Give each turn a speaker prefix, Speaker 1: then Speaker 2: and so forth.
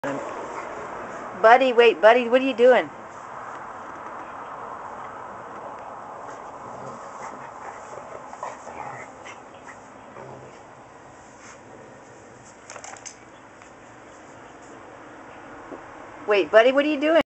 Speaker 1: Buddy, wait, buddy, what are you doing? Wait, buddy, what are you doing?